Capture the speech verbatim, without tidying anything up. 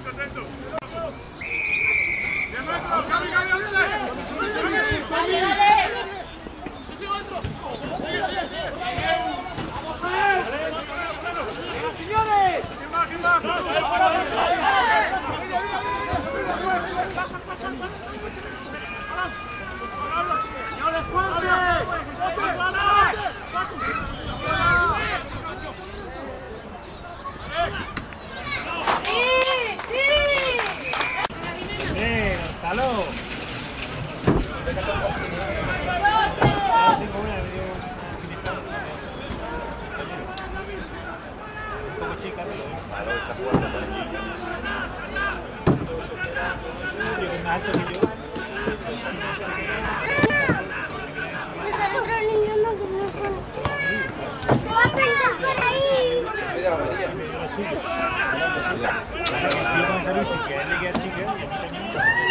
Yo con esa bici que él le queda chica y a mí también.